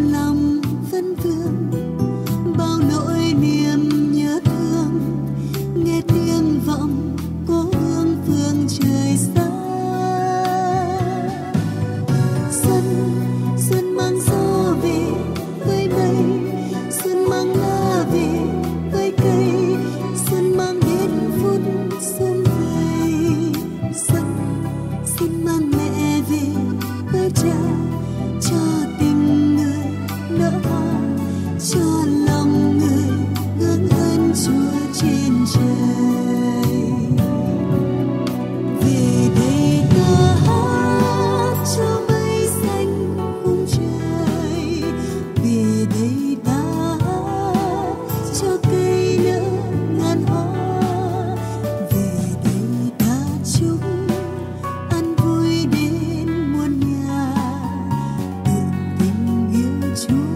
lòng vấn vương bao nỗi niềm nhớ thương, nghe tiếng vọng cố hương phương trời xa. Xuân mang gió về với mây, xuân mang lá về với cây, xuân mang đến phút xuân vầy. Xuân mang mẹ về với cha, cho tình người nở hoa, cho lòng người hướng ơn Chúa trên trời. Về đây ta hát cho mây xanh khung trời, về đây ta hát cho cây nở ngàn hoa, về đây ta chúc an vui đến muôn nhà, tượng tình yêu Chúa.